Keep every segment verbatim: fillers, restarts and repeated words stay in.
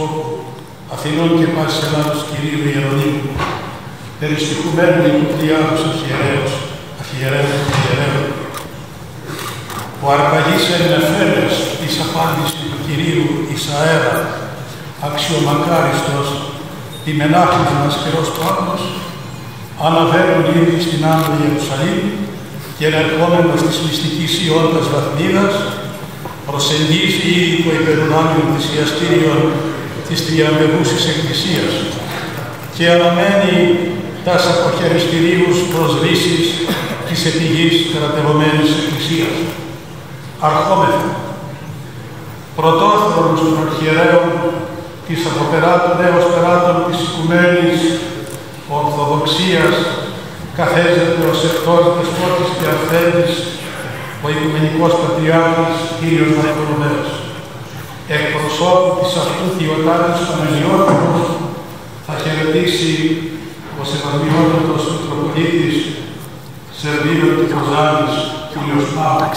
Αρχιεπισκόπου Αθηνών και πάσης Ελλάδος Κυρίου Ιερονίμου, περιστοιχουμένου οικουτιάδους αρχιερέως, αρχιερέων και αρχιερέων, ο αρπαγής ενεφέρες της απάντησης του Κυρίου εις αέρα, αξιομακάριστος, τη μενάχης μας καιρός Παύλος, αναβαίνουν ήδη στην Άνω Ιερουσαλήμ και ερχόμενος της μυστικής Ιώντας Βαθμίδας, προσεγγίζει ήδη το υπερουράνιο θυσιαστήριον της τριαμβεβούσης Εκκλησίας και αναμένει τας αποχαιριστηρίους προσδύσεις της επιγής κρατευομένης Εκκλησίας. Αρχόμεθα, πρωτόθρονος των αρχιερέων της αποπεράτων έως περάτων της οικουμένης Ορθοδοξίας, καθέζεται ως εκτός δεσπότης και αυθέντης ο Οικουμενικός Πατριάρχης Κύριος Βαρθολομαίος. Εκπροσώπου της αυτού Θεοτάτης Παναγιώτος θα χαιρετήσει ο Σεβασμιότατος Μητροπολίτης Σερβίρος και Κοζάνης Κύριος Παύλος.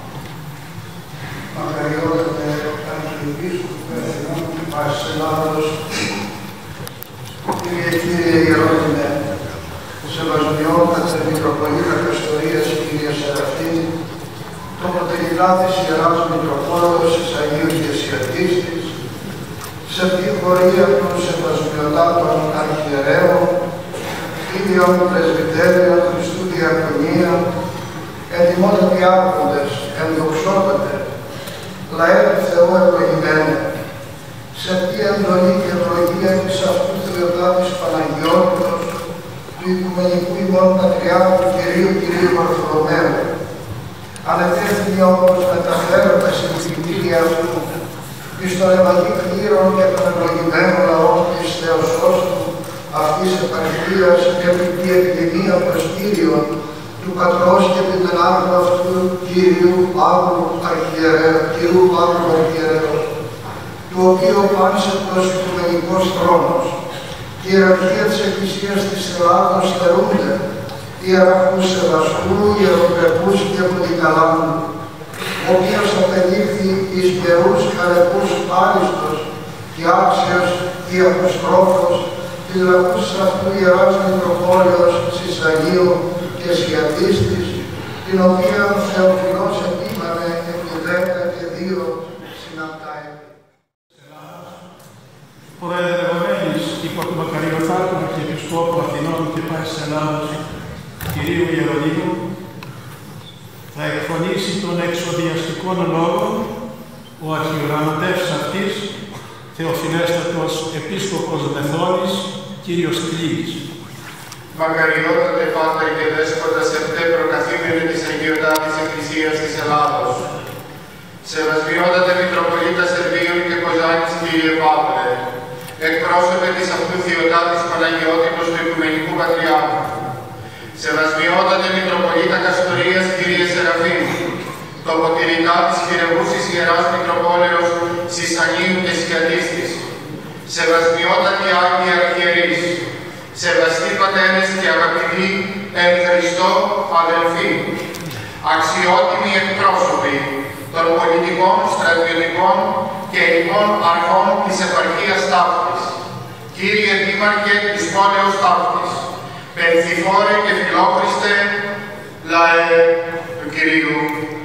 Μακαριότατε Αρχιεπίσκοπε Αθηνών και πάσης Ελλάδος, κύριε κύριε Ιερώνημε, ο Σεβασμιότατε Μητροπολίτα Καστορίας κύριε Σεραφείμ, το Πατρικάτης Ιεράς Μητροπόλεως της Αγίου Γεσιατίστης, σε τη χωρία των Σεβασμιωτάτων Αρχιερέων, ίδιων Πρεσβυτέριων Χριστού Διακονία, ετοιμότατοι άρχοντες, ενδοξότατε, λαέ του Θεού ευλογημένοι, σε αυτή εντολή και ευλογία της αυτού Θεοτάτης Παναγιώτος, του Οικουμενικού ημών Πατριάρχου Κυρίου Κυρίου Βαρθολομαίου, ανετέθηνοι όμως μεταφέροντας η μυστηρία αυτού εις των ευαγή κλήρων και των ευλογημένων λαών της Θεοσώστου αυτής επαρχίας και επί τη επιδημία προσκύριων του πατρός και την ενάρχου αυτού Κύριου Παύλου Αρχιερέου, Κυρίου Παύλου Αρχιερέου, του οποίου πάνσεπτος οικουμενικός θρόνος, η ιεραρχία της Εκκλησίας της Ελλάδος θερούνται, ιεραρχούς Σεβασκού, ιεροπρεπούς και πολυκαλάμου, ο οποίος απελήφθη εις καιρούς χαρεπούς άριστος και άξιος και αποστρόφος της λαούς αυτού Ιεράς Μητροπόλεως της Αγίου και Σιατίστης, την οποία ο Θεοφιλός επίμανε επί δέκα και δύο συναπτά έτη. Προεδρευομένης υπό του Μακαριωτάτου Αρχιεπισκόπου Αθηνών και πάσης Ελλάδος Κυρίου Ιερονίμου, θα εκφωνήσει των εξοδιαστικών λόγων ο αρχιογραμματεύς αυτής, Θεοφιλέστατος Επίσκοπος Μεθόνης, κύριος Κλήγης. Μακαριότατε Πάτερ και Δέσποτα Σεπτέ προκαθήμενε της Αγιωτάτης Εκκλησίας της Ελλάδος. Σεβασμιότατε Μητροπολίτα Σερβίων και Κοζάνης Κύριε Παύλε, εκπρόσωπε της αυτού Θεοτάτης Παναγιώτητος του Οικουμενικού Πατριάρχου. Σεβασμιότατε Μητροπολίτα Καστορίας Κύριε Σεραφείμ, τοποτηρητά της χειρευούσης Ιεράς Μητροπόλεως Σισανίου και Σιατίστης. Σεβασμιότατοι Άγιοι Αρχιερείς, σεβαστοί πατέρες και αγαπητοί εν Χριστώ αδελφοί, αξιότιμοι εκπρόσωποι των πολιτικών, στρατιωτικών και ειδικών αρχών της επαρχίας Ταύτης, κύριε Δήμαρχε της πόλεως Ταύτης, πενθυφόρε και φιλόχριστε λαέ του Κυρίου,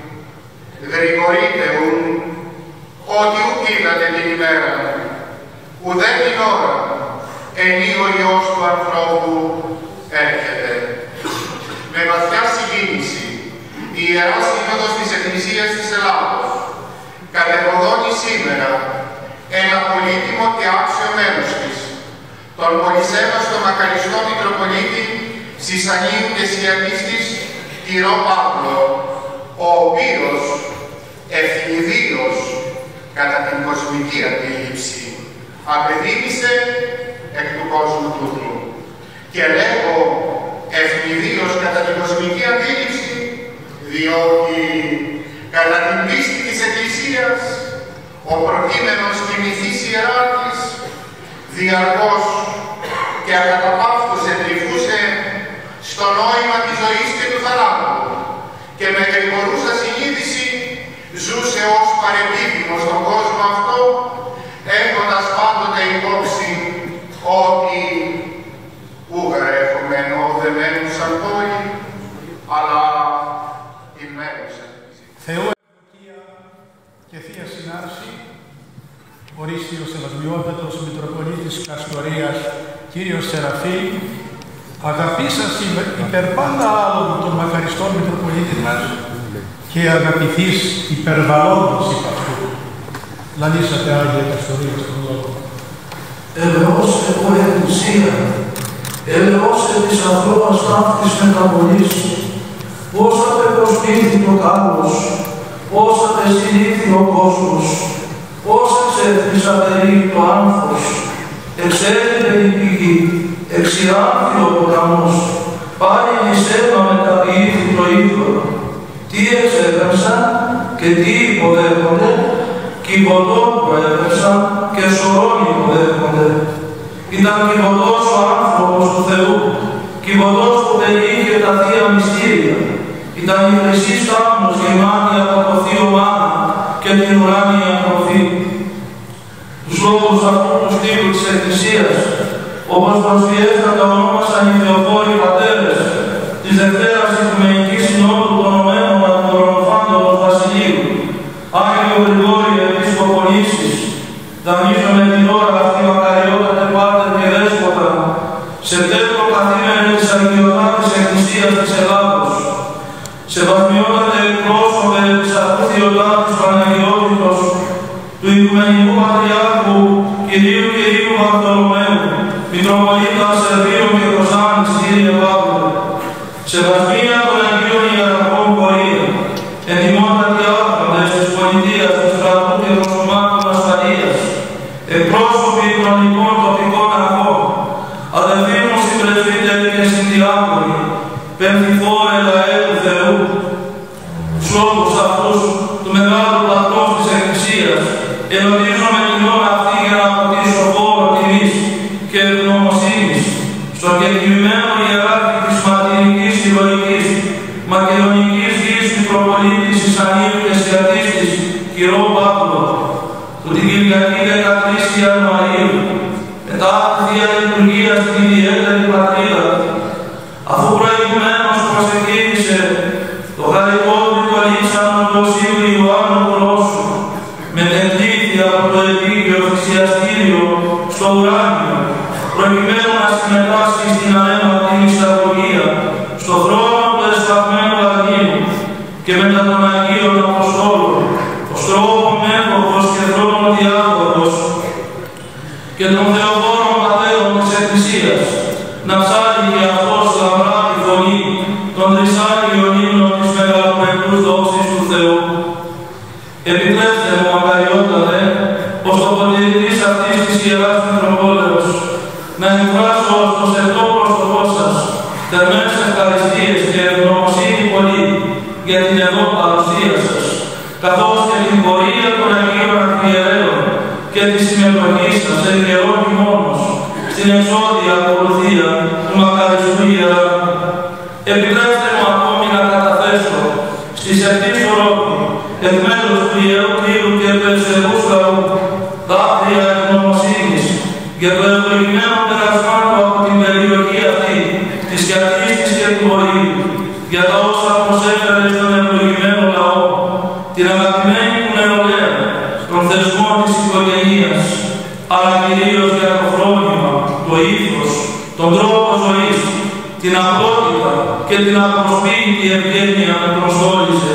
γρηγορείτε ουν, ότι ουκ είδατε την ημέρα, ουδέ την ώρα, ενή ο Υιός του ανθρώπου έρχεται. Με βαθιά συγκίνηση, η Ιερά Σύνοδος της Εκκλησίας της Ελλάδος κατεβοδώνει σήμερα ένα πολύτιμο και άξιο μέρος της, τον πολυσέβαστο μακαριστό Μητροπολίτη Σισανίου και Σιατίστης Κυρώ Παύλο, ο οποίος ευθυνιδίως κατά την κοσμική αντίληψη απεδίμησε εκ του κόσμου τούτου. Και λέγω ευνηδίως κατά την κοσμική αντίληψη, διότι κατά την πίστη της Εκκλησίας ο προκείμενος τιμηθής ιεράρχης διαρκώς και ακαταπαύστος εντρυφούσε στο νόημα της ζωής και του θανάτου και με γρηγορούσα συνείδηση ζούσε ως παρεπίδημο στον κόσμο αυτό, έχοντας πάντοτε πόλη, αλλά η μέρουσα. Θεού ευδοκία και Θεία Συνάρση, ορίστη ο Σεβασμιότατος Μητροπολίτης Καστορίας, Κύριος Σεραφείμ, αγαπήσας υπερ πάντα άλλων των μακαριστών Μητροπολίτη μας και αγαπηθείς υπερβαλλόντος υπ' αυτού. Λαλήσατε Άγιε Καστορία στον λόγο. Ελεώσε ο Εκκλησία, ελεώσε της ανθρώπας ταύτης μεταβολής, όσα τε προσπίθει το κάλος, όσα τε συνήθει ο κόσμος, όσα ξέφθης απερίγει το άνθος, εξέρχεται η πηγή, εξηράνθη ο ποταμός, πάλι νησέμα μεταποιήθη το είδωλο. Τι εξέπεμψαν και τι υποδέχονται, κυβωτών προέπεψαν και σωρών υποδέχονται. Ήταν κυβωτός ο άνθρωπος του Θεού, κυβωτός που περιείχε τα Θεία Μυστήρια. Ήταν η χρυσή στάθμος γεμάτη από το Θείο Μάνα και την ουράνια τροφή. Τους λόγους αυτού του στήλου της Εκκλησίας, όπως προσφιέστατα ονόμασαν οι Θεοφόροι Πατέρες της Δευτέρας Οικουμενικής Συνόδου των Ομένων Αντιοροφάντων Βασιλείου, Άγιο Γρηγόριε Επίσκοπο Νήσης, δανείζομαι την ώρα αυτή μακαριότατε Πάτερ και Δέσποτα, σε τέτοιο καθήμενο της Αγιωτάτης Εκκλησίας της Ελλάδος, σεβασμιότατε εκπρόσωπε της αυτού Θεοτάτης Παναγιώτητος, του Οικουμενικού Πατριάρχου Κυρίου Κυρίου Βαρθολομαίου, Μητροπολίτα Σερβίων και Κωνσταντίνης, Κύριε Παύλε, σεβασμία των Αγίων Ιεραρχών Πορεία, ετοιμότατοι άρχοντες της πολιτείας, του στρατού και των σωμάτων ασφαλείας, εκπρόσωποι των λοιπόν τοπικών αρχών, αδελφοί μου συμπρεσβύτεροι και συνδιάκονοι, πενθυφόρε λαέ του Θεού, τους λόγους αυτούς του μεγάλου πλατός της Εκκλησίας, ερωτίζομαι την ώρα αυτή για να αποτίσω φόρο τιμής και ευγνωμοσύνης στον κεκτημένο ιεράρχη της Μαρτυρικής Ηρωικής Μακεδονικής Γης Μητροπολίτης Ισανίου και Σιατίστης Κυρώ Παύλο, που την Κυριακή δεκατρείς Ιανουαρίου, μετά από τη Θεία Λειτουργία στην ιδιαίτερη πατρίδα, αφού προηγουμένως προσεκίνησε το γαλλικό Βρυτολίξανο του Οσίου Ιωάννου Κολόσου, μετεκλήθη από το επίκαιο θυσιαστήριο στο ουράνιο, προκειμένου να συμμετάσχει στην ανέματη μυσταγωγία, στο χρόνο του εσπαγμένου Αγίου και μετά των Αγίων Αποστόλων, ως τρόπο μέτοχος και χρόνων διάδοχος και των Θεοφόρων Πατέρων της Εκκλησίας, να ψάλει και αυτός λαμπρά τη φωνή των τρισάγιων ύμνων της μεγαλοπρεπούς δόξης του Θεού. Επιτρέψτε μου, μακαριότατε, πως το ποτηρητής αυτής της Ιεράς Μητροπόλεως να εκφράσω στο σεπτό πρόσωπό σας θερμές ευχαριστίες και ευγνωμοσύνη πολύ για την εδώ παρουσία σας, καθώς και την πορεία των Αγίων Αρχιερέων και τη συμμετοχή σας εν καιρό μόνος στην εξώδια ακολουθία του μακαριστού Ιεράρχου. Επιτρέψτε μου ακόμη να καταθέσω στη σεπτή φορόπη εκ μέρους του Ιερού Κλήρου και Περσεβούς Λαού δάκρυα ευγνωμοσύνης για το ευλογημένο περασμά του από την περιοχή αυτή της Κιατρίστης και του Βορείου, για τα όσα προσέφερε στον ευλογημένο λαό, την αγαπημένη του νεολαία, τον θεσμό της οικογενείας, αλλά κυρίως για το φρόνημα, το ήθος, τον τρόπο ζωής, την απλότητα και την απροσποίητη ευγένεια που προστόλισε.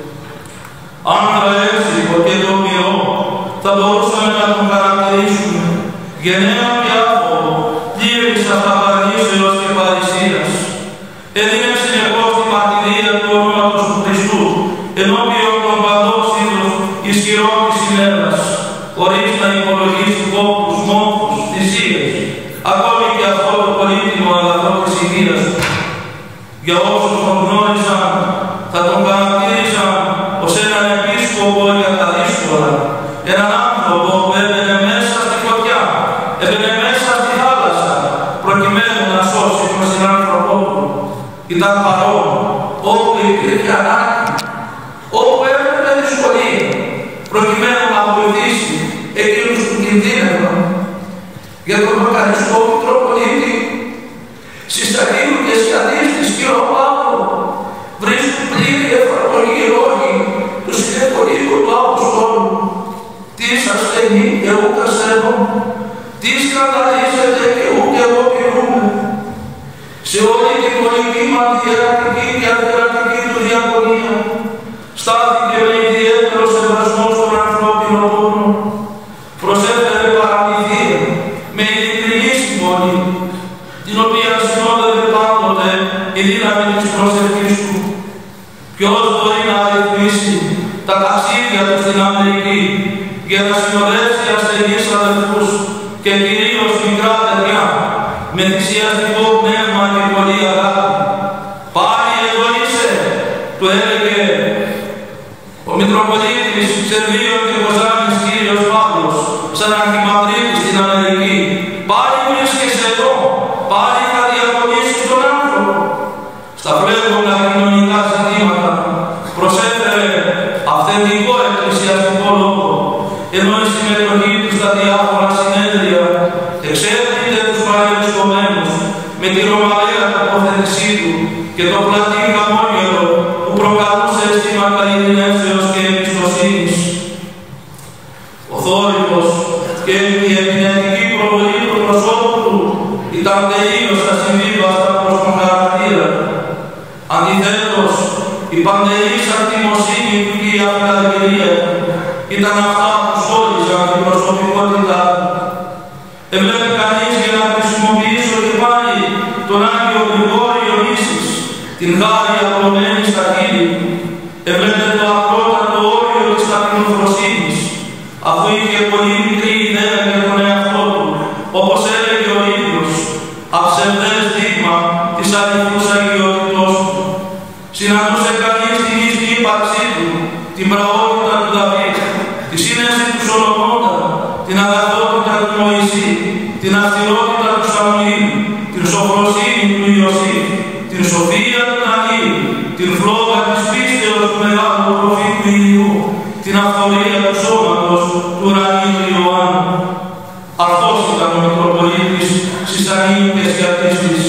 Άντρα εύσυχο και τολμηρό, θα μπορούσαμε να τον χαρακτηρίσουμε γενναίο και άφοβο, πλήρης αυταπαρνήσεως και παρησίας. Έδινε συνεχώς τη μαρτυρία του ονόματος του Χριστού, ενώπιον των παντός είδους ισχυρών της ημέρας, χωρίς να υπολογίσει κόπους, μόχους, θυσίες, ακόμη και αυτό το πολύτιμο αγαθό της υγείας του. Για όσους τον γνώρισαν, θα τον χαρακτήρισαν ως έναν επίσκοπο για τα δύσκολα, έναν άνθρωπο που έμπαινε μέσα στη φωτιά, έμπαινε μέσα στη θάλασσα, προκειμένου να σώσει τον συνάνθρωπό του. Ήταν παρόν όπου υπήρχε ανάγκη, όπου έπρεπε δυσκολία, προκειμένου να βοηθήσει εκείνους που κινδύνευαν. Για τον μακαριστό Μητροπολίτη, συσταγίου και Σιατίστης και εδώ, τι σκανδαλίζεται και ούτε εγώ πειρούμε. Σε όλη την πολυκύματη ιερατική και αντιερατική του διακονία στάθηκε με ιδιαίτερο σεβασμό στον ανθρώπινο πόνο. Προσέφερε παραμυθία με ειλικρινή συμβολή, την οποία συνόδευε πάντοτε η δύναμη της προσευχής του. Ποιος μπορεί να αριθμίσει τα ταξίδια του στην Αμερική για να συνοδεύσει ασθενείς αδελφούς και κυρίως μικρά παιδιά με θυσιαστικό πνεύμα και πολύ αγάπη. Πάλι εδώ είσαι, του έλεγε ο Μητροπολίτης Σερβίων και Κοζάνης κύριος Παύλος, σαν αρχιπατρίτης στην Αμερική. Πάλι βρίσκεσαι εδώ, πάλι θα διακονήσεις τον άνθρωπο. Στα φλέγοντα κοινωνικά ζητήματα προσέφερε αυθεντικό εκκλησιαστικό λόγο, ενώ η συμμετοχή του στα διάφορα συνέδρια εξέφυγε τους παρευρισκομένους με τη ρωμαλαία τοποθέτησή του και το πλατή χαμόγελο που προκαλούσε αισθήματα ειρηνεύσεως και εμπιστοσύνης. Ο θόρυβος και η επινετική προβολή του προσώπου του ήταν τελείως ασυμβίβαστα προς τον χαρακτήρα. Αντιθέτως, η παντελής αρτιμοσύνη του και η αφιλαγγελία ήταν αυτά που σχόλιζαν την προσωπικότητά του. Εβλέπει κανείς για να χρησιμοποιήσω και πάλι τον Άγιο Γρηγόριο Νήσης, την χάρη απλωμένη στα χείλη. Εβλέπετε το ακρότατο όριο της ταπεινοφροσύνης, αφού είχε πολύ μικρή ιδέα για τον εαυτό του, όπως έλεγε ο ίδιος, αψευδές δείγμα της αληθούς αγιότητός του. Συναντούσε κανείς την ίσχυη ύπαρξή του, την πραότητα του Δαβίδ, τη σύνεση του Σολομώντα, την αγαθότητα του Μωυσή, την αυστηρότητα του Σαμουήλ, την σοφροσύνη του Ιωσήφ, την σοφία του Δανεήλ, την φλόγα της πίστεως του μεγάλου προφήτου Ηλιού, την αυθορία του σώματος του ουρανίου Ιωάννου. Αυτός ήταν ο Μητροπολίτης Σισανίου και Σκιατίστης.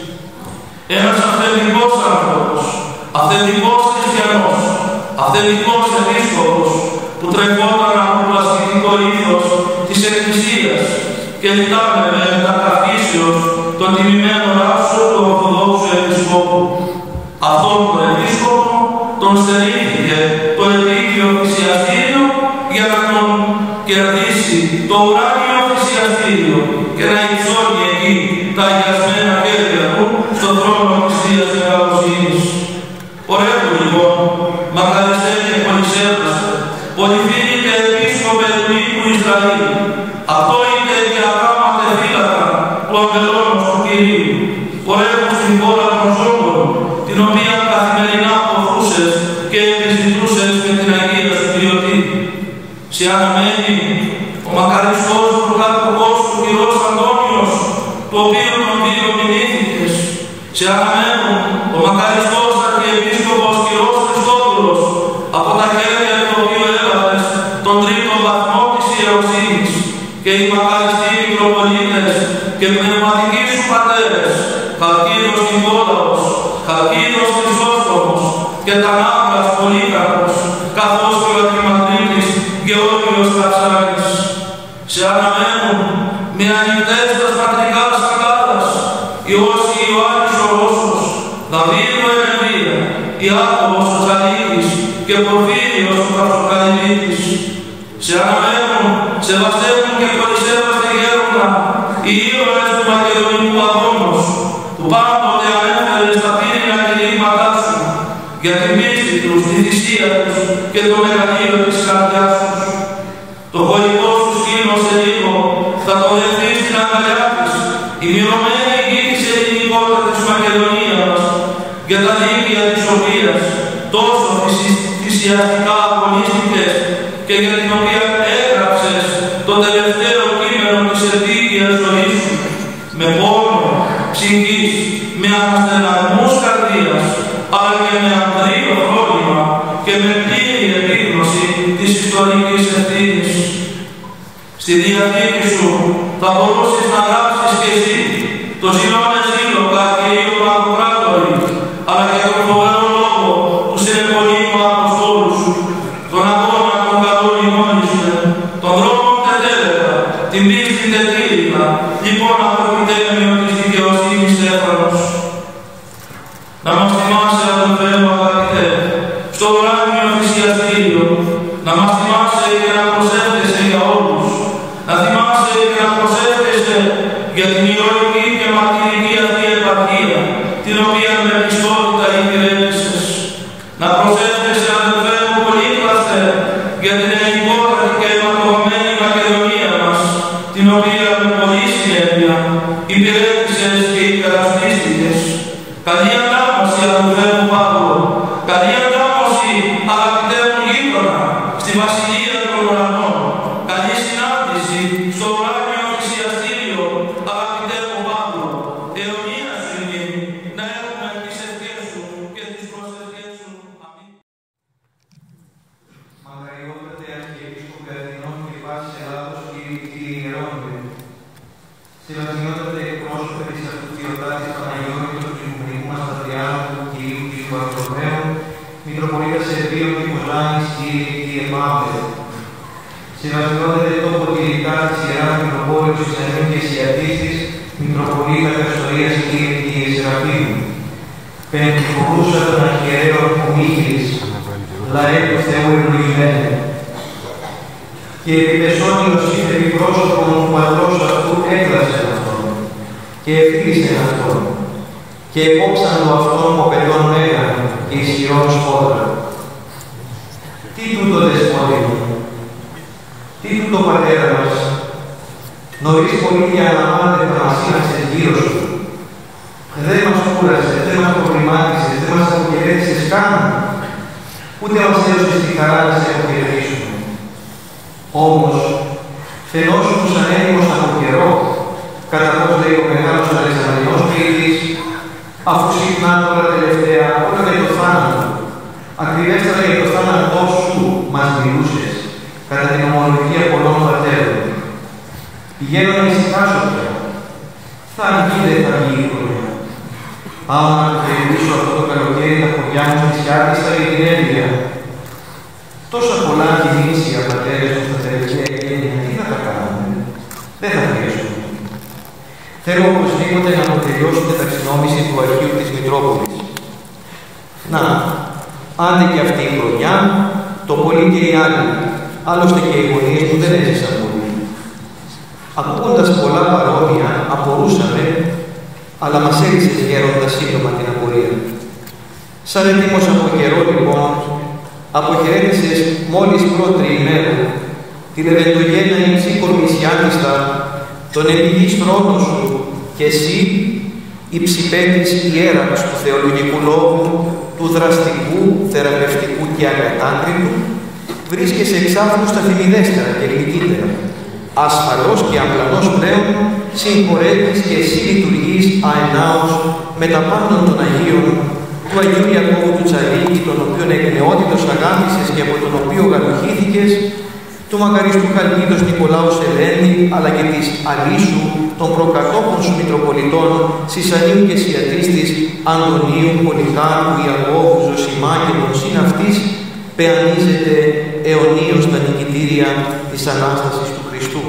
Ένας αυθεντικός άνθρωπος, αυθεντικός χριστιανός, αυθεντικός επίσκοπος που τρεφόταν από το ασκητικό ήθος της Εκκλησίας και λιτάνευε τα καυχήσεως των τιμημένων άσων του Ορθοδόξου Επισκόπου. Αυτόν τον επίσκοπο τον στερήθηκε το επίκειο θυσιαστήριο για να τον κερδίσει το ουράνιο θυσιαστήριο και να υψώνει εκεί τα αγιασμένα χέρια του στον θρόνο της Θείας Μεγαλοσύνης. Πορεύου λοιπόν, μακαριστέ και πολυσέβαστε, πολυφίλοι και επίσκοπε του οίκου Ισραήλ, αυτό είναι διαγράμματε φύλακα του αγγελώνος του Κυρίου. Πορεύου στην χώρα των Ζώκων, την οποία καθημερινά αποθούσες και επιζητούσες με την Αγία σου Ποιοτή. Σε αναμένει ο μακαριστός πρωταρχικός του κυρός Αντώνιος, το οποίο τον δύο μηνύθηκες. Σε αναμένουν ο μακαριστός αρχιεπίσκοπος κυρός Χριστόδουλος, από τα χέρια του οποίου έλαβες τον τρίτο βαθμό της ιεροσύνης, και οι μακαριστοί Μητροπολίτες και πνευματικοί σου πατέρες, Χαλκίδος Νικόλαος, Χαλκίδος Χρυσόστομος και Τανάβρας Πολύκαρπος, καθώς και ο Αρχιμανδρίτης Γεώργιος Καψάρης. Σε αναμένουν με ανοιχτές τα πατρικά σακάδας Ιώση Ιωάννης ο Ρώσος, Δαβίδου Ενεβία, Ιάκωβος ο Τσαλίδης και Πορφύριος ο Καυσοκαλυμίτης. Σε αναμένουν, σεβαστεύουν και πολυσέβαστε γέροντα οι ήρωες του Μακεδονικού αγώνος, που πάντοτε ανέφερε στα πύρινα κηρύγματά σου για την πίστη τους, τη θυσία τους και το μεγαλείο της καρδιάς τους. Το χωρικό σου σκήνο σε λίγο θα το δεχθεί στην αγκαλιά της, η μυρωμένη γη της ελληνικότητα της Μακεδονίας, για τα δίκαια της οποίας τόσο θυσιαστικά αγωνίστηκες και για την οποία έγραψες το τελευταίο κείμενο της επίκαιας ζωής σου, με πόνο, ψυχής, με αναστεναγμούς καρδίας, αλλά και με ανδρείο φρόνημα και με πλήρη επίγνωση της ιστορικής ευθύνης. Στη Διαθήκη σου θα μπορούσες να γράψεις και εσύ το ζηλώνε ζήλωκα και ήλιο Παποκράτορη, αλλά και τον φοβερό λόγο του συνεπονίμου Αποστόλου σου, τον αγώνα των καλών ημώνιστε, τον δρόμο τετέλερα, την Να μας θυμάσαι, αδελφέ μου αγαπητέ, στο ουράνιο θυσιαστήριο, να μας θυμάσαι και να προσεύχεσαι για όλους, να θυμάσαι και να προσεύχεσαι για την ηρωική και μαρτυρική αυτή επαρχία, την οποία με πιστότητα υπηρέτησες. Να προσεύχεσαι, αδελφέ μου πολύκλαστε, για την ελληνικότατη και αιματογωμένη Μακεδονία μας, την οποία με πολλή συνέπεια υπηρέτησες και υπερασπίστηκες. Καλή ανάμωση, αδελφέ μου Παύλο, καλή ανάμωση, αγαπητέ μου γείτονα, στη Βασιλεία των Ουρανών. Καλή συνάντηση στο ουράνιο θυσιαστήριο, αγαπητέ μου Παύλο. Αιωνία σου γίνει, να έχουμε τις ευχές σου και τις προσευχές σου. Αμήν. Μακαριότατε Αρχιεπίσκοπε Αθηνών και πάσης Ελλάδος, κύριοι ιερώνε. Σεβασμιότατε εκπρόσωπε της Αυτοκριωτάτης Παναγιώτητος του Υπουργικού μας Πατριάρχου κυρίου κ. Βαρθολομαίου, Μητροπολίτας Σερβίων και Κοζάνης, κύριε κ. Παύλε. Σεβασμιότατε τόπο τηρητά της Ιεράς Μητροπόλεως της Ανίου και Σιατίστης, Μητροπολίτα Καστορίας, κύριε κ. Σεραφείμου. Πεντηκορούσα των αρχιερέων Ομίγυρης, λαέ του Θεού ευλογημένε. Και επιπεσόνιος ήρθε πρόσωπον του πατρός αυτού έκλασε αυτόν και ευθύρισε αυτόν και επόψαν το αυτόν κοπελών μέγαν και ισχυρών σπόδρα. Τι τούτο δεσπότη μου, τι τούτο πατέρα μας, νωρίς πολύ για αναμάτευτα μας ήρθες γύρω σου. Δεν μας κούρασες, δεν μας προβλημάτισες, δεν μας αποχαιρέτησες καν, ούτε μας έδωσες τη χαρά να σε αποχαιρετήσουμε. Όμως, φαινόσουν σαν έτοιμος από καιρό, κατά πώς λέει ο μεγάλος Αλεξανδριός ποιητής, αφού συχνά τώρα τελευταία όλα για το θάνατο, ακριβέστερα για το θάνατό σου μας μιλούσες, κατά την ομολογία πολλών πατέρων. Πηγαίνω να ησυχάσω πια. Θα βγει, δεν θα βγει η χρονιά. Άμα να το περιορίσω αυτό το καλοκαίρι τα χωριά μου της Χιάτιστα για την Εύβοια. Τόσα πολλά κινήσια πατέρες του στα τελευταία γένεια, τι θα τα κάνουμε, δεν θα χρειαστούμε. Θέλω οπωσδήποτε να αποτελειώσω την ταξινόμηση του αρχείου της Μητρόπολης. Να, άντε και αυτή η χρονιά, το πολύ και οι άλλοι, άλλωστε και οι γονείς μου δεν έζησαν πολύ. Ακούγοντας πολλά παρόμοια, απορούσαμε, αλλά μας έριξες γέροντας σύντομα την απορία. Σαν έτοιμος από καιρό λοιπόν, αποχαιρέτησες μόλις πρώτη ημέρα τη λεβεντογένα υψή κορμισιάτιστα, τον επιγής θρόνο σου και εσύ, υψηπέτης ιέραρχος του θεολογικού λόγου, του δραστικού, θεραπευτικού και ακατάκριτου, βρίσκεσαι εξάφρου στα θυμιδέστερα και γλυκύτερα. Ασφαλώς και απλανός πλέον συγχωρεύεις και εσύ λειτουργείς αενάως με τα πάντων των Αγίων, του Αγίου Ιακώβου του Τσαλίκη, τον οποίον εκ νεότητος αγάπησες και από τον οποίο γαλουχήθηκες, του μακαριστού Χαλκίδος Νικολάου Σελένη, αλλά και της Αλήσου, των προκατόχων σου Μητροπολιτών, Σισανίου και Σιατίστης, Αντωνίου, Πολυκάρπου, Ιακώβου, Ζωσιμά και των συναυτής, πεανίζεται αιωνίως τα νικητήρια της Ανάστασης του Χριστού.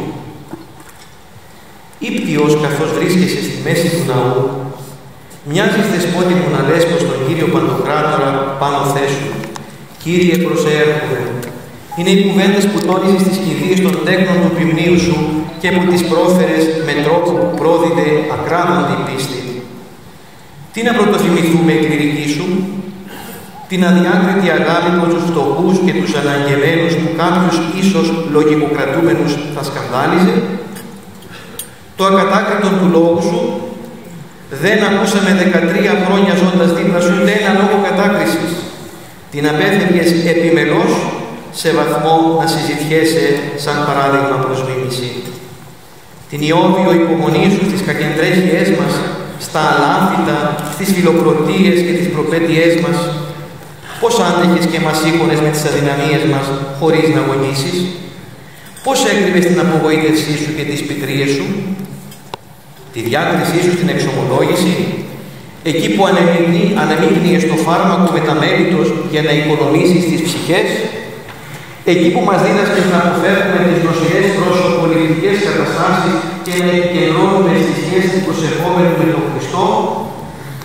Ήπτιος καθώς βρίσκεσαι στη μέση του ναού, μοιάζεις δεσπότη μου να λες προς τον Κύριο Παντοκράτορα πάνω θέσου. Κύριε προσέρχομαι. Είναι οι κουβέντες που τόνισες στις κηδείες των τέκνων του ποιμνίου σου και που τις πρόφερες με τρόπο που πρόδιδε ακράδαντη πίστη. Τι να πρωτοθυμηθούμε η κληρική σου, την αδιάκριτη αγάπη προς τους φτωχούς και τους αναγκεμένους που κάποιους ίσως λογικοκρατούμενους θα σκανδάλιζε, το ακατάκριτο του λόγου σου. Δεν ακούσαμε δεκατρία χρόνια ζώντας δίπλα σου ούτε ένα λόγο κατάκρισης. Την απέφευγες επιμελώς σε βαθμό να συζητιέσαι σαν παράδειγμα προς μίμηση. Την ιόβιο υπομονή σου στις κακεντρέχειές μας, στα αλάνθητα, στις φιλοκροτίες και τις προπέτειές μας, πώς άντεχες και μας σήκωνες με τις αδυναμίες μας χωρίς να αγωνίσεις, πώς έκρυβες την απογοήτευσή σου και τις πικρίες σου, τη διάκρισή σου στην εξομολόγηση, εκεί που ανεμίγνυες το φάρμακο μεταμέλητος για να οικονομήσεις τις ψυχές, εκεί που μας δίδασκες να αποφεύγουμε τις νοσηρές προσωπολιτικές καταστάσεις και να επικεντρώνουμε στη σχέση του προσευχόμενου με τον Χριστό,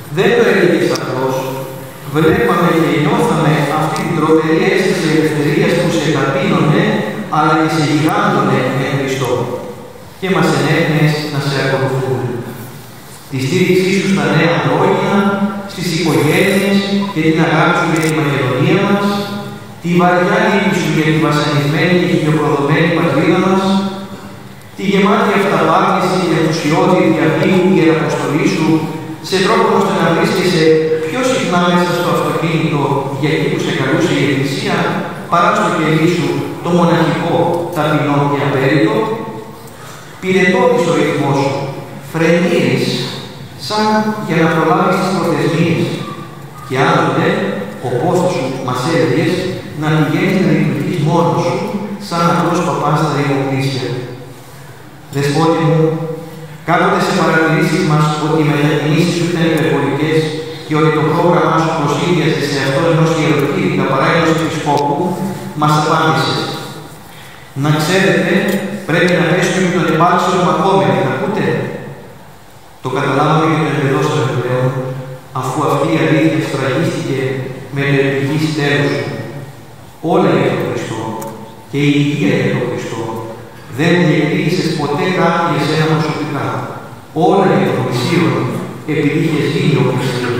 Δεν το έλεγες απλώς. Βλέπαμε και νιώθαμε αυτή την τρομερή αίσθηση ελευθερίας που σε κατείνωνε, αλλά και σε γιγάντωνε με Χριστό. Και μας ενέχνες να σε ακολουθούμε. Τη στήριξή σου στα νέα λόγια, στις οικογένειες και την αγάπη σου για τη Μακεδονία μας, τη βαριά λύπη σου για τη βασανισμένη και χιλιοπροδομένη πατρίδα μας, τη γεμάτη αυταπάτηση και ενθουσιώδη διαβίου και αποστολή σου, σε τρόπο ώστε να βρίσκεσαι πιο συχνά μέσα στο αυτοκίνητο για εκεί που σε καλούσε η Εκκλησία, παρά στο κελί σου το μοναχικό, ταπεινό και απέριτο. Πυρετώδης ο ρυθμός σου, φρενήρης, σαν για να προλάβεις τις προθεσμίες. Και άλλοτε, ο πόθος σου μας έλεγες να πηγαίνεις να λειτουργείς μόνος σου, σαν απλός παπάς στα δημοκρίσια. Δεσπότη μου, κάποτε σε παρατηρήσεις μας ότι οι μετακινήσεις σου ήταν υπερβολικές και ότι το πρόγραμμά σου προσήλιαζε σε αυτό ενός ιεροκήρυκα παρά ενός επισκόπου, μας απάντησες. Να ξέρετε, πρέπει να πέσουμε και τον επάξιο μακόμενο, θα ακούτε. Το καταλάβαμε και το εμπεδώσαμε πλέον, αφού αυτή η αλήθεια σφραγίστηκε με ενεργικής τέλους σου. Όλα για τον Χριστό και η υγεία για τον Χριστό. Δεν διεκδίκησες ποτέ κάτι για σένα προσωπικά. Όλα για τον Χριστό, επειδή είχες γίνει ο Χριστός.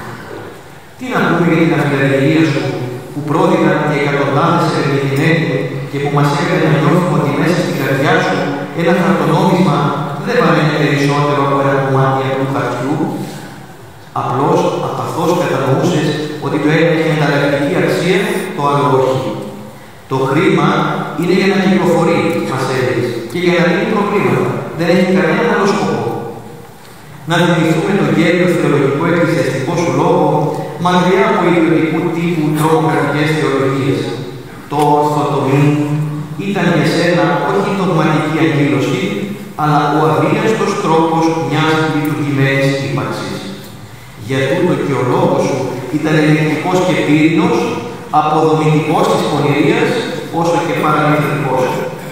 Τι να πούμε για την αφιλαγγελία σου, που πρόδειγαν οι εκατοντάδες ερευνημένοι και που μας έκανε να νιώθουμε ότι μέσα στην καρδιά σου ένα χαρτονόμισμα δεν βαραίνει περισσότερο από ένα κομμάτι από του χαρτιού. Απλώς, απαθώς κατανοούσες ότι το ένα έχει ανταλλακτική αξία, το άλλο όχι. Το χρήμα είναι για να κυκλοφορεί, μας έλεγες, και για να λύνει προβλήματα. Δεν έχει κανένα άλλο σκοπό. Να θυμηθούμε τον γέλιο θεολογικό εκκλησιαστικό σου λόγο, μακριά από ιδιωτικού τύπου τρομοκρατικές θεολογίες. Το ορθοτομή ήταν για σένα όχι δογματική αγκύλωση, αλλά ο αβίαστος τρόπος μιας λειτουργημένης ύπαρξης. Για τούτο και ο λόγος σου ήταν ελεκτικός και πύρινος, αποδομητικός της πονηρίας, όσο και παραμυθρικός.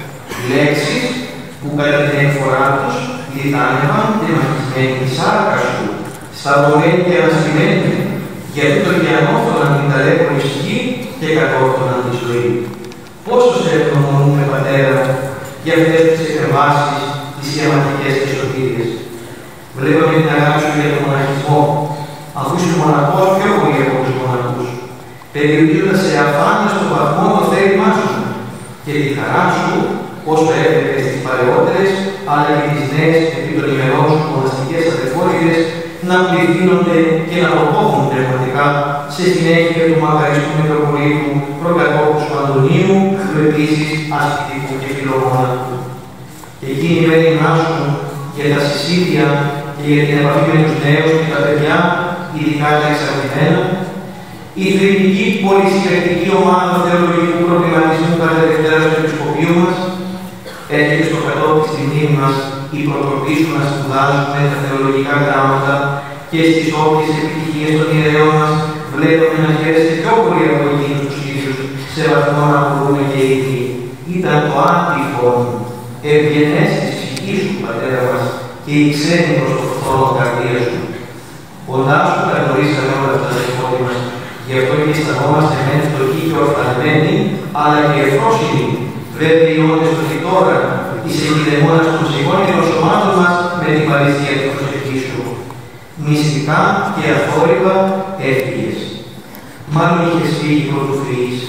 Λέξεις που κατά την εκφορά τους λιτάνευαν και μαχισμένη τη σάρκα σου, σταυρωμένη και αναστημένη, για τούτο και ανώφωναν την ταλέπορη σκή και κατόρθωναν τη ζωή. Πόσο σε ευγνωμονούμε, Πατέρα, για αυτές τις εκκρεμάσεις, τις σχηματικές και σωτήριες. Βλέπαμε την αγάπη σου για τον μοναχισμό, αφού είσαι μοναχός πιο πολύ από τους μοναχούς, περιορίζοντας σε αφάνεια στον βαθμό το θέλημά σου και τη χαρά σου, όσο έβλεπες στις παλαιότερες, αλλά και τις νέες επί των ημερών σου μοναστικές αδελφότητες, να πληθύνονται και να προκόφουν πνευματικά σε συνέχεια του μακαριστού Μητροπολίτου Προκατόχου του Αντωνίου, του επίσης ασκητικού και φιλομόναχου. Και εκείνη η μέρημνά σου για τα συσίδια και για την επαφή με τους νέους και τα παιδιά, ειδικά τα εξαρτημένα, η θρηνική πολυσυλλεκτική ομάδα θεολογικού προβληματισμού κατά Δευτέρα στο Επισκοπείο μας, έρχεται στο κατόπι στη μνήμη μας η προτροπή σου να σπουδάζουμε τα θεολογικά γράμματα και στις όποιες επιτυχίες των ιερέων μας βλέπουμε να χαίρεστε πιο πολύ από εκείνους τους ίδιους, σε βαθμό να μπορούμε και οι ίδιοι. Ήταν το άντιφον, ευγενές της ψυχής σου, Πατέρα μας, και η ξένη προς το φθόνο καρδία σου. Κοντά σου τα γνωρίσαμε όλα αυτά τα δεσπότη μας, γι' αυτό και αισθανόμαστε μεν στο κύκλο οφθαλμένοι, αλλά και εφρόσιμοι. Βέβαιοι όντες ότι τώρα είσαι εκειδεμόνας των ψυχών και των σωμάτων μας με την παρησία της προσευχής σου. Μυστικά και αθόρυβα έφυγες. Μάλλον είχες φύγει πρωτού φύγεις.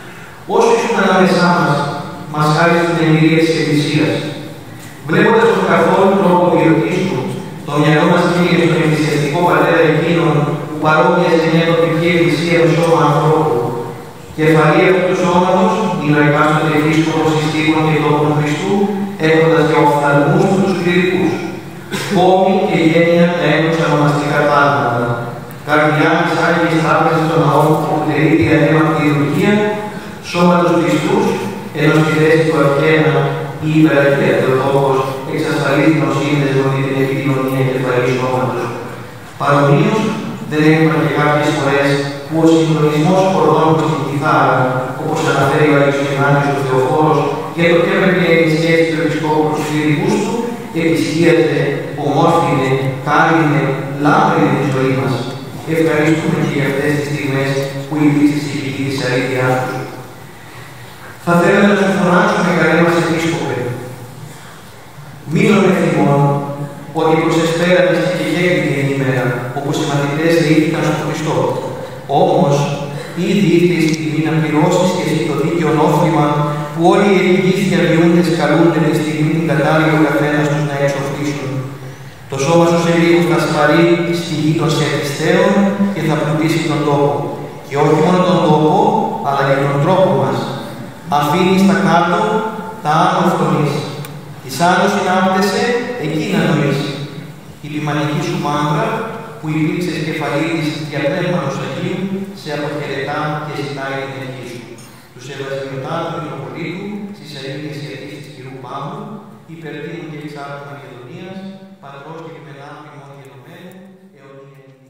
Όσο ήσουν ανάμεσά μας, μας χάρισε την εμπειρία της Εκκλησίας. Βλέποντας τον καθόλου τρόπο βιωτής σου, το μυαλό μας πήγε στον εκκλησιαστικό πατέρα εκείνον που παρόμοιαζε μια τοπική εκκλησία με σώμα ανθρώπου. Κεφαλή αυτού του σώματος, είναι ο εκάστοτε επίσκοπος συστήμων και τόπων Χριστού, έχοντας και οφθαλμούς του τους κληρικούς. Κόμοι και γένεια τα ένωξα ονομαστικά τάγματα. Καρδιά της Άγιης Τράπεζας των Ναών που αποτελεί διανέμακτη λειτουργία, σώματος πιστούς, ενώ στη θέση του αρχαίνα η υπεραρχία Θεοτόκος εξασφαλίζει τον σύνδεσμο με την επικοινωνία κεφαλής σώματος. Παρομοίως, δεν έγιναν και κάποιες φορές που ο συντονισμός χορδών προς την κιθάρα, όπως αναφέρει ο Άγιος Γερμάνιος ο Θεοφόρος, για το τι έπρεπε η σχέση του επισκόπου προς τους κληρικούς του, επισχύεται ο ομόρφινε, κάλυνε, λάμπρινε τη ζωή μας. Ευχαριστούμε και για αυτές τις στιγμές που υπήρξε στη γη της αλήθειάς τους. Θα θέλαμε να σου φωνάξουμε, καλέ μας Επίσκοπε, μήλων ευθυμών, ότι προσεσπέρατε στη κεγέλη ενήμερα, όπως οι μαθητές δεήθηκαν στον Χριστό. Όμως, ήδη ήρθε η στιγμή να πληρώσεις και εσύ το δίκαιο όφλημα που όλοι οι ελληνικοί διαβιούντες καλούνται τη στιγμή την κατάλληλη ο καθένας τους να εξοφλήσουν. Το σώμα σου σε λίγο θα σπαρεί στη γη των σερισταίων και θα πλουτίσει τον τόπο. Και όχι μόνο τον τόπο, αλλά και τον τρόπο μας. Αφήνεις τα κάτω, τα άνω φθονείς. Της άνω συνάπτεσαι, εκεί να νοείς. Η ποιμανική σου μάντρα, που υπήρξε κεφαλής για πνεύματος Αγίου, σε αποχαιρετά και ζητάει την ευχή σου. Του Σεβασμιωτά του Μητροπολίτου, στις Αγίες Ιατρίες της Κυρού Παύλου, υπερτείνου και εξάρτου Μακεδονίας, πατρός και επιμενάμου ημών γενομένου, αιωνία νυχτή.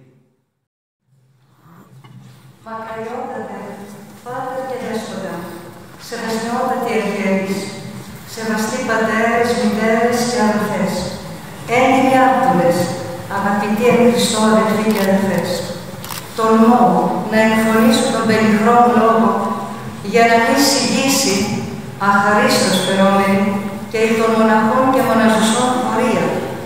Μακαριότατε, Πάτερ και Δέσποτα, σεβασμιότατοι αρχιερείς, σεβαστοί πατέρες, μητέρες και αδελφές, έντιμοι άπτολες, αγαπητοί εν Χριστώ αδελφοί και αδελφές, τολμώ να εκφωνήσω τον πενιχρό λόγο για να μην συγγύσει αχαρίστως φερόμενη και η των μοναχών και μοναζουσών πορεία,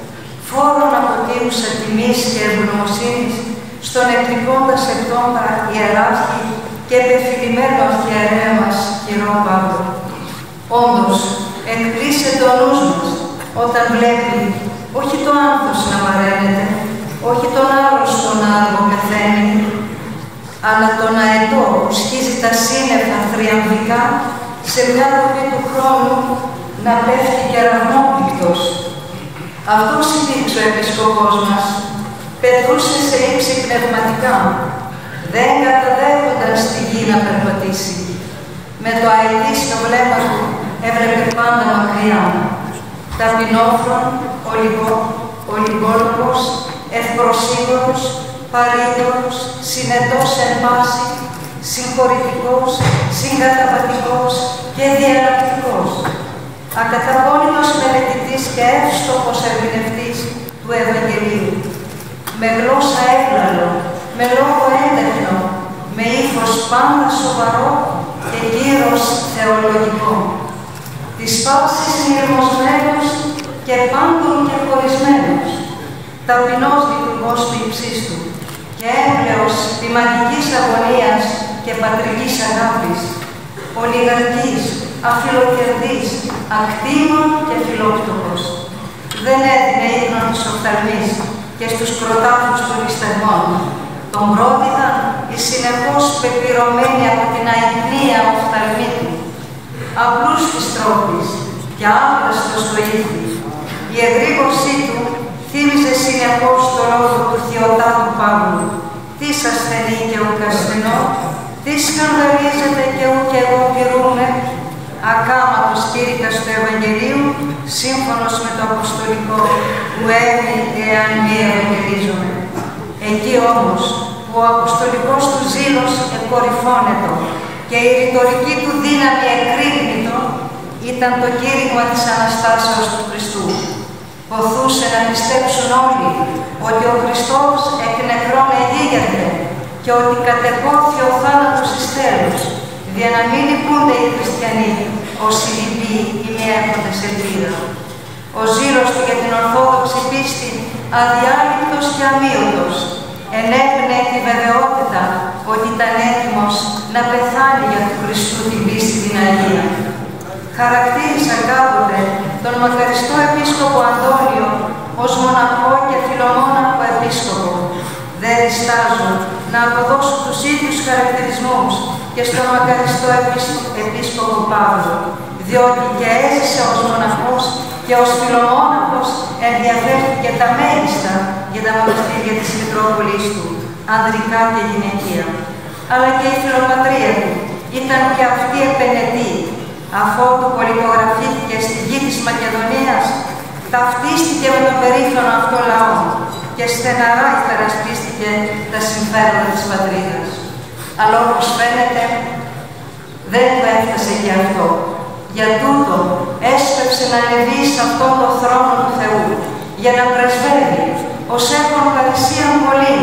φόρων αποτείουσα τιμής και ευγνωμοσύνης στον εκλειπώντα επτώντα ιεράρχη και επεφυλημένο αρχιερέα μας, κυρό Παύλο. Όντως, εκπλήσεται ο νους μας όταν βλέπει όχι το άνθος να βαραίνεται, όχι τον άλλον στον άργο πεθαίνει, αλλά τον αετό που σχίζει τα σύννεφα θριαμβικά σε μια ροπή του χρόνου να πέφτει κεραυνόπληκτος. Αυτός υπήρξε ο Επισκοπός μας, πετούσε σε ύψη πνευματικά, δεν καταδέχονταν στη γη να περπατήσει. Με το αετή στο βλέμμα του έβλεπε πάντα μακριά. Ταπεινόφρον, ολιγό, ολιγόλογος, ευπροσίγωρος, παρήγορος, συνετός εν πάση, συγχωρητικός, συγκαταβατικός και διαλλακτικός. Ακαταπώνητος μελετητής και εύστοχος ερμηνευτής του Ευαγγελίου. Με γλώσσα έκλαλο, με λόγο έντεχνο, με ύφος πάντα σοβαρό και κύρος θεολογικό. Της πάσης μυρμωσμένος και πάντων και χωρισμένος. Ταπεινός λειτουργός ποιησής του και έμπλεος ποιμαντικής αγωνίας και πατρικής αγάπης. Ολιγαρκής, αφιλοκερδής, ακτήμων και φιλόπτωχος. Δεν έδινε ύπνον της οφθαλμής και στους κροτάφους των ληστερμών. Τον πρόδιδαν οι συνεχώς πεπειρωμένοι από την αϊπνία οφθαλμή του. Απλούς της τρόπης και άπλαστος στο ήθη. Η εγρήγορσή του θύμιζε συνεχώς το λόγο του Θειοτάτου Παύλου. Τι σας θενεί και ουκ ασθενώ, τι σκανδαλίζεται και ουκ εγώ πειρούμε, ακάματος κήρυκας του Ευαγγελίου, σύμφωνος με το Αποστολικό, που έμει εάν μη ευαγγελίζομαι. Εκεί όμως, που ο Αποστολικός του ζήλος εκορυφώνετο και η ρητορική του δύναμη εκρήγνητο, ήταν το κήρυγμα της Αναστάσεως του Χριστού. Ποθούσε να πιστέψουν όλοι ότι ο Χριστός εκ νεκρών εγίγερται και ότι κατεπόθη ο θάνατος εις τέλους, για να μην λυπούνται οι χριστιανοί, όσοι λυπεί ή μη έχοντες ελπίδα. Ο ζήλος του για την Ορθόδοξη πίστη, αδιάλειπτος και αμύωτος, ενέπνεε τη βεβαιότητα ότι ήταν έτοιμος να πεθάνει για του Χριστού την πίστη την Αγία. Χαρακτήρισα κάποτε τον μακαριστό Επίσκοπο Αντώνιο ως μοναχό και φιλομόναχο επίσκοπο. Δεν διστάζω να αποδώσω τους ίδιους χαρακτηρισμούς και στον μακαριστό Επίσκοπο Παύλο, διότι και έζησε ως μοναχός και ως φιλομόναχος ενδιαφέρθηκε τα μέγιστα για τα μοναστήρια της Μητρόπολης του, ανδρικά και γυναικεία. Αλλά και η φιλοπατρία του ήταν και αυτή επενετή. Αφότου πολιτογραφήθηκε στη γη της Μακεδονίας, ταυτίστηκε με τον περήφανο αυτό λαό και στεναρά υπερασπίστηκε τα συμφέροντα της πατρίδας. Αλλά όπως φαίνεται, δεν του έφτασε και αυτό. Για τούτο έσπευσε να ανεβεί σε αυτόν τον θρόνο του Θεού, για να πρεσβεύει ως έχουν παρησίαν πολύ,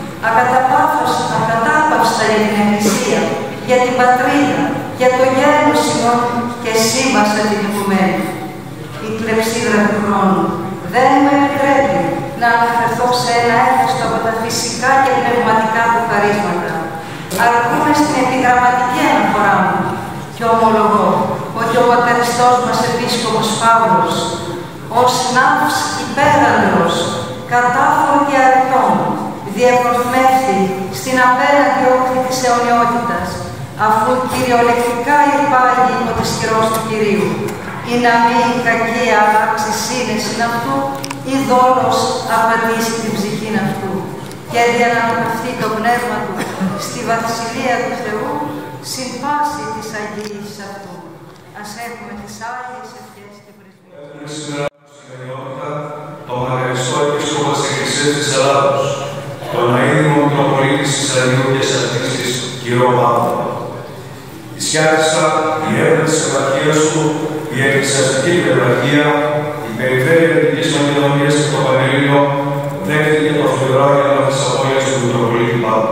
ακατάπαυστα για την Εκκλησία, για την πατρίδα, για το γένος ημών και σύμβασα την οικουμένη. Η κλεψίδρα του χρόνου δεν με επιτρέπει να αναφερθώ σε ένα έφεστο από τα φυσικά και πνευματικά του χαρίσματα. Αρκούμε στην επιγραμματική αναφορά μου και ομολογώ ότι ο πατεριστός μας Επίσκοπος Παύλος, ως ναύς υπέραντρος, κατάφορο και αρετών, διευρωπνεύθη στην απέναντι όχθη της αιωνιότητας, αφού κυριολεκτικά υπάγει υπό της χειρός του Κυρίου, ή να μην η κακία αλλάξει σύνεση αυτού, ή δόλος απατήσει την ψυχήν αυτού, και για να αναπευθεί το πνεύμα του στη βασιλεία του Θεού, συμπάσει της αγγελίας αυτού. Ας έχουμε τις Άγιες ευχές και πρεσβείες. Σήμερα στην Αιωνιότητα, το Μακαριστό Επίσκοπο της Εκκλησίας της Ελλάδος, τον αείμνο Μητροπολίτη της Αγίου και Σαρτίστης, κύριο Παύλο. Ισιάτιστα η έδρα της επαρχίας του, η εκκλησιαστική πλευραρχία, η περιφέρεια Δυτικής Μακεδονίας και το Πανελλήνιο δέχτηκε το φλουρό αγγέλμα της απώλειας του Μητροπολίτη Παύλου.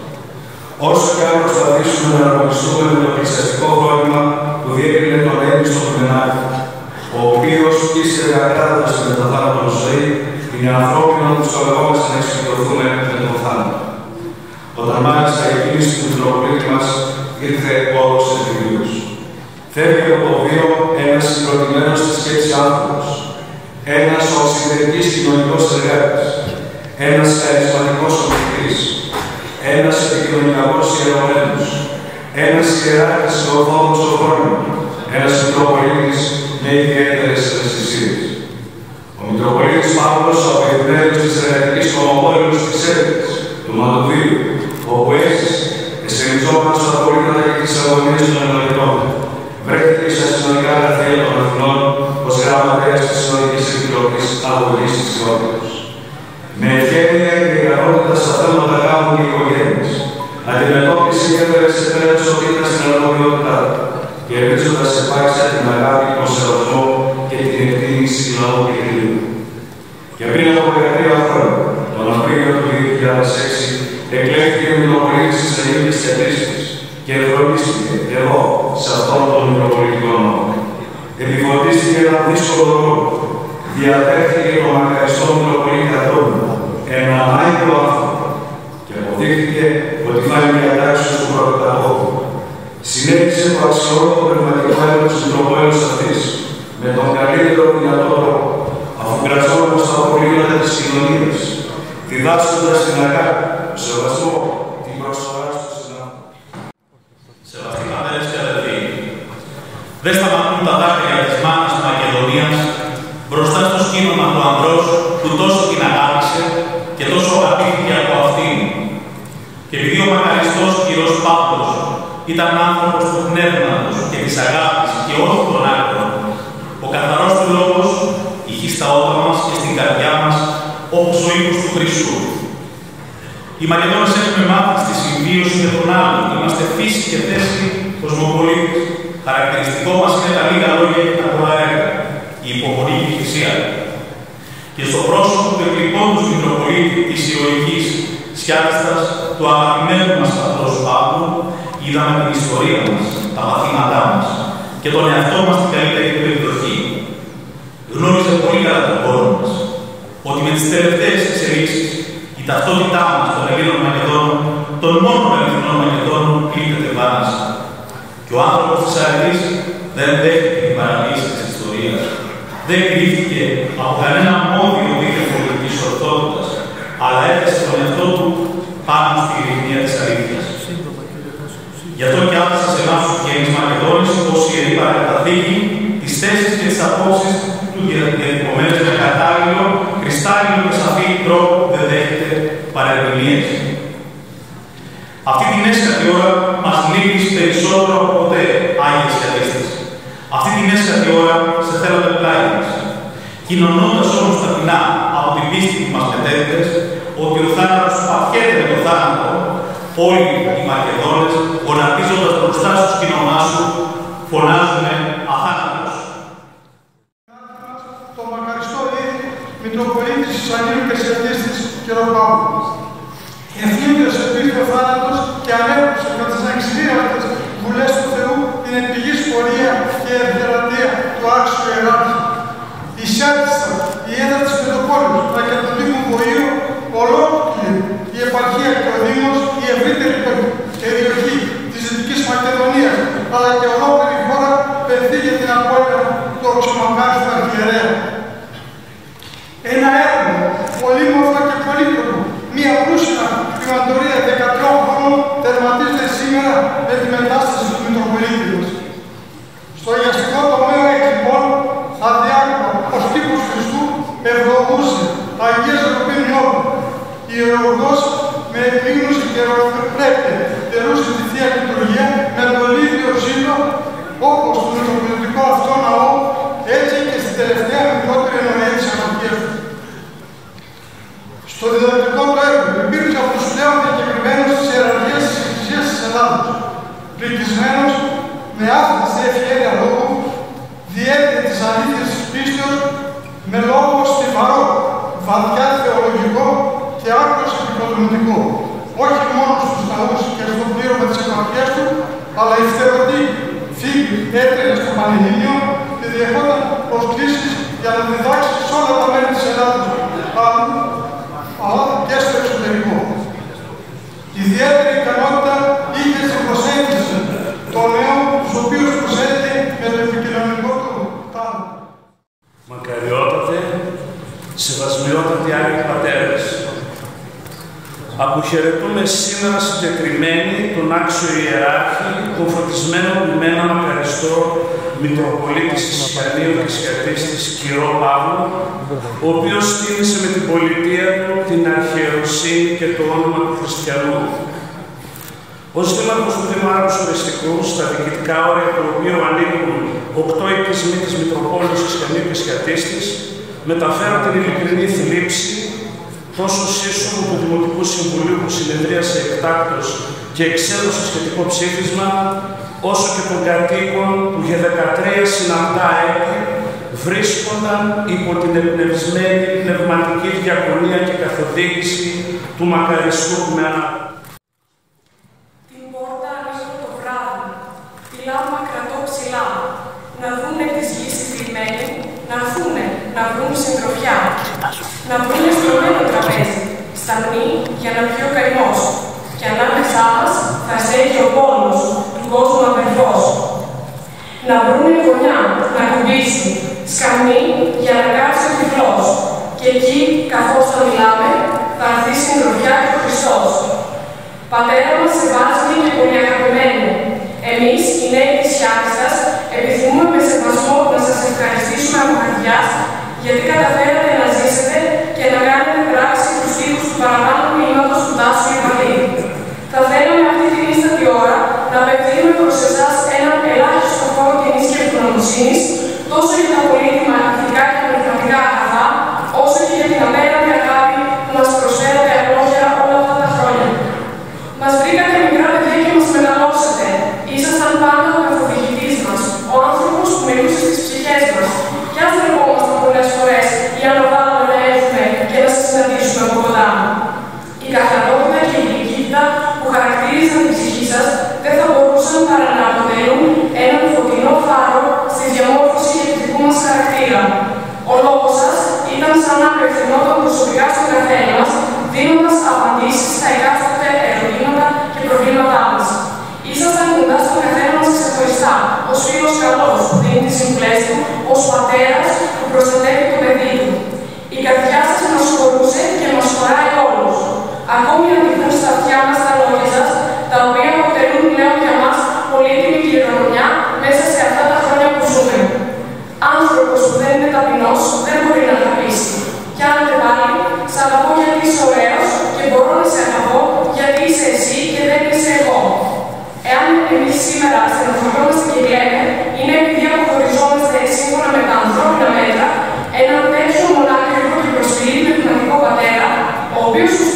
Όσο και αν προσπαθήσουμε να αρμονιστούμε με το εκκλησιαστικό πρόβλημα που διέκρινε τον έμπιστο του Μενάκη, ο οποίος ύστερα ακράτησε με τον θάνατο ζωή, είναι ανθρώπινο να τους καλεγόμαστε να εξοικειωθούμε με τον θάνατο. Όταν μάλιστα η κίνηση του Μητροπολίτη μας ήρθε όλος εφηβείος. Φεύγει από το βίο ένας συγκροτημένος στη σκέψη άνθρωπος, ένας οξυδερκής κοινωνικός εργάτης, ένας χαρισματικός ομιλητής, ένας επικοινωνιακός ιερομέλος, ένας ιεράρχης και ορθόδοξο χρόνο, ένας Μητροπολίτης με ιδιαίτερες ευαισθησίες. Ο Μητροπολίτης Παύλος, ο απευθυμένος της εργατικής κομμοπόλεως της Έλβης, του Μαντοβίου, όπου έζησε, εστεριζόμενος στα απολύτατα και τις αγωνίες των εννοητών, βρέθηκε στα συνολικά γραφεία των Αθηνών ως γραμματέας της Συνολικής Επιτροπής Αγωγής της Ιότητας. Με ευχέρεια και ικανότητα στα θέματα γάμου και οικογένειας, αντιμετώπιση έφερε σε πέρας σωτήρα στην αναλογιότητά του, κερδίζοντας επάξια την αγάπη, τον σεβασμό και την εκτίμηση λαού και κρύου. Και πριν από δεκατρία χρόνια, τον Απρίλιο του δύο χιλιάδες έξι, εκλέχθηκε ο Μητροπολίτης της Αγίας Κεντρίστης και ευρωλίστηκε εδώ, σε αυτόν τον Μητροπολιτικό νόμο. Επιφορτίστηκε έναν δύσκολο ρόλο. Διατέχθηκε τον μακαριστό Μητροπολίτη Αντώνη, έναν άγιο άνθρωπο, και αποδείχθηκε ότι φάνηκε διατάξεις του προκαταγόγου. Συνέχισε το αξιόλογο πνευματικό έργο της Μητροπόλεως αυτής, με τον καλύτερο δυνατό τρόπο, αφού γραζόμενος στα απολύματα της κοινωνίας, διδάσκοντας την αγάπη, τον σεβασμό, την προσφορά στους συνάνθρωπους. Σεβαστοί πατέρες και αδελφοί, δεν σταματούν τα δάκρυα της μάνας Μακεδονίας μπροστά στο σκήνομα του ανδρός που τόσο την αγάπησε και τόσο αγαπήθηκε από αυτήν. Και επειδή ο μακαριστός κυρός Παύλος ήταν άνθρωπος του πνεύματος και της αγάπης και όχι των άκρων, ο καθαρός του λόγος ηχεί στα ότα μας και στην καρδιά μας όπως ο ήχος του Χριστού. Οι Μακεδόνες έχουμε μάθει στη συμβίωση με τον άλλον. Είμαστε φύση και θέση κοσμοπολίτες. Χαρακτηριστικό μας είναι τα λίγα λόγια και τα πολλά έργα, η υπομονή και η θυσία. Και στο πρόσωπο του εκλειπώντος Μητροπολίτη της Ιωικής Σιάτιστας, του αγαπημένου μας πατρός Παύλου, είδαμε την ιστορία μας, τα μαθήματά μας και τον εαυτό μας την καλύτερη του εκδοχή. Γνώριζε πολύ καλά τον χώρο μας, ότι με τις τελευταίες εξελίξεις η ταυτότητά μας των Ελλήνων Μακεδόνων, των μόνων Ελληνικών Μακεδόνων, πλήττεται βάνασα. Και ο άνθρωπος της Αρετής δεν δέχτηκε την παραλύση της ιστορίας. Δεν κρύφτηκε από κανένα μόδιο δίθεν πολιτικής ορθότητας, αλλά έθεσε τον εαυτό του πάνω στη ειρηνία της αλήθειας. Γι' αυτό και άφησε σε εμάς τους γέννης Μακεδόνης ως ιερή παρακαταθήκη τις θέσεις και τις απόψεις του διατυπωμένες με κατάλληλο, κρυστάλλινο και σαφή τρόπο που δεν δέχεται παρερμηνίες. Αυτή την έσκατη ώρα μας λείπει περισσότερο από ποτέ, Άγιες Σιατίστες. Αυτή την έσκατη ώρα σε θέλαμε πλάι μας. Κοινωνώντας όμως ταπεινά από την πίστη που μας μετέδιδες, ότι ο θάνατος παθιέται με το θάνατο, όλοι οι Μακεδόνες, γονατίζοντας μπροστά στο σκήνομά σου, φωνάζουν αθάνατος. Το μακαριστό Μητροπολίτης της Αγίου και Σιωτίστης κ. Παύλου. Ευθύνιος επίθεο θάνατος και ανέπουσε με τις ανεξιδίαστες βουλές του Θεού την επιγής πορεία και ευδελατεία του άξιου ιεράρχη. Η Σιάτιστα, η έδρα της Πετροπόλης, αλλά και του Δήμου Βοήου, ολόκληρη η επαρχία και ο Δήμος, η ευρύτερη περιοχή της Δυτικής Μακεδονίας, αλλά και ολόκληρη χώρα πενθεί για την απώλεια του οξυμακάριστου αρχιερέα. Ένα έργο πολύμορφο και πολύκροπο, μια πλούσια κτηματορία δεκατρών χρόνων τερματίζεται σήμερα με τη μετάσταση του Μητροπολίτη μας. Στο αγιαστικό τομέα έχει λοιπόν αδιάκοπα ως τύπος Χριστού ευρωγούσε Αγίας Ευρωπαϊκής Ιερουργός με επίγνωση και ερωτρέπεια τελούσε τη Θεία Λειτουργία με τον ίδιο ζήλο όπως το Μητροπολιτικό αυτό ναό, έτσι και στην τελευταία μικρότερη ενορία της επαρχίας του. Στο διδακτικό του έργο υπήρξε από τους πλέον διακεκριμένους της ιεραρχίας της Εκκλησίας της Ελλάδος, πληκισμένος με άθλιστη ευχέρεια λόγου, διέτεινε της αλήθειας της πίστεως με λόγο στιβαρό, βαθιά θεολογικό και άκρος επικοδομητικό, όχι μόνο στους ναούς και στο πλήρωμα της επαρχίας του, αλλά η φτερωτή φύγη έτρεχε στο Πανελλήνιο και διεχόταν προσκλήσεις για να διδάξει σε όλα τα μέρη της Ελλάδος, αλλά και στο εξωτερικό. Ιδιαίτερη ικανότητα είχε στην προσέγγιση των νέων, τους οποίους προσέχει με το επικοινωνικό του τάλαντο. Μακαριότατε, σεβασμιότατοι Άγιοι Πατέρες, αποχαιρετούμε σήμερα συγκεκριμένοι τον άξιο ιεράρχη, τον φωτισμένο ποιμένα μακαριστό Μητροπολίτη Ισιανίου και Σιατίστης κ. Παύλου, ο οποίος τίμησε με την πολιτεία του την αρχιεροσύνη και το όνομα του χριστιανού. Ως δήμαρχος του Δημάρχου Οριστικού, στα διοικητικά όρια του οποίου ανήκουν οκτώ οικισμοί της Μητροπόλης Ισιανίου και Σιατίστης, μεταφέρω την ειλικρινή θλίψη τόσο σύσσωμου του Δημοτικού Συμβουλίου που συνεδρίασε εκτάκτως και εξέδωσε σχετικό ψήφισμα, όσο και των κατοίκων που για δεκατρία συναπτά έτη βρίσκονταν υπό την εμπνευσμένη πνευματική διακονία και καθοδήγηση του μακαριστού ποιμένα. Την πόρτα ανοίγω το βράδυ, τη λάμπα κρατώ ψηλά, να δούνε της γης θλιμμένη, να έρθουνε, να βρουν συντροφιά, να βρούνε στρωμένο τραπέζι, σταμνή για να πιει ο καημός, και ανάμεσά μας θα στέκει ο πόνος του κόσμου απερφός. Να βρούνε γωνιά, να κουμπίσει, σκαμνή για να κάτσει ο τυφλός, και εκεί, καθώς θα μιλάμε, θα έρθει συντροφιά και ο Χριστός. Πατέρα μας σεβάσμοι και πολύ αγαπημένοι, εμείς, οι νέοι της Σιάτιστας, επιθυμούμε με σεβασμό να σας ευχαριστήσουμε από καρδιάς, γιατί καταφέρατε να ζήσετε και να κάνετε πράξη τους στίχους του παραπάνω μηνύματος του Τάσου Ιβαλή. Θα θέλαμε αυτή την ίστατη ώρα να απευθύνουμε προς εσάς έναν ελάχιστο χώρο τιμής και ευγνωμοσύνης, τόσο για τα πολύτιμα ηθικά και πνευματικά αγαθά, όσο και για την απέραντη αγάπη που μας προσφέρατε απλόχερα όλα αυτά τα χρόνια. Μας βρήκατε μικρά παιδιά και μας μεγαλώσατε. Ήσασταν πάντα ο καθοδηγητής μας, ο άνθρωπος που μιλούσε στις ψυχές μας. Κι ας τρεπόμασταν πολλές φορές για να βάλουμε να έρθουμε και να σας συναντήσουμε από κοντά. Η καθαρότητα και η γλυκύτητα που χαρακτήριζαν την ψυχή σας δεν θα μπορούσαν παρά να αποτελούν έναν φωτεινό φάρο στη διαμόρφωση και του δικού μας χαρακτήρα. Ο λόγος σας ήταν σαν να απευθυνόταν προσωπικά στον καθένα μας, δίνοντας απαντήσεις στα εκάστοτε ερωτήματα και προβλήματά μας. Ήσασταν κοντά στον καθένα μας ξεχωριστά, ως φίλος καλός που δίνει τις συμβουλές του, ως πατέρας που προστατεύει το παιδί του. Η καρδιά σας μας χωρούσε και μας χωράει όλους. Ακόμη να τυχούν στα αυτιά μας τα λόγια σας, τα οποία αποτελούν πλέον για μας πολύτιμη κληρονομιά μέσα σε αυτά τα χρόνια που ζούμε. Άνθρωπος που δεν είναι ταπεινός δεν μπορεί να αγαπήσει. Κι άντε πάλι, σ' αγαπώ γιατί είσαι ωραίος και μπορώ να σε αγαπώ γιατί είσαι εσύ και δεν είσαι εγώ. Εάν εμείς σήμερα στενοχωριόμαστε και λέμε, είναι επειδή αποχωριζόμαστε σύμφωνα με τα ανθρώπινα μέτρα, έναν τέτοιο μονάκριβο και προσφυλή πνευματικό πατέρα, ο οποίος